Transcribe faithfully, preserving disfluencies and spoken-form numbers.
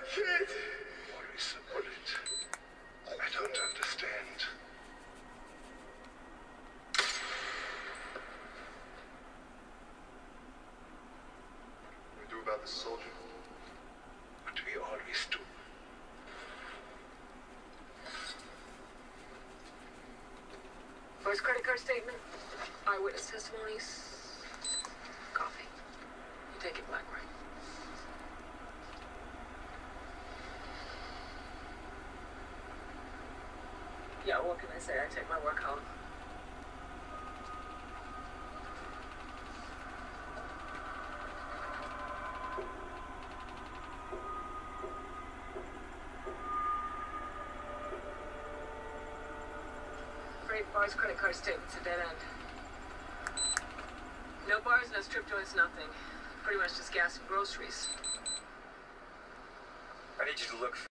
Kid! Maurice, a bullet. I don't understand. What do we do about this soldier? What we always do. First credit card statement, eyewitness testimonies, coffee. You take it black, right? Yeah, what can I say? I take my work home. Great bars, credit card statements, a dead end. No bars, no strip joints, nothing. Pretty much just gas and groceries. I need you to look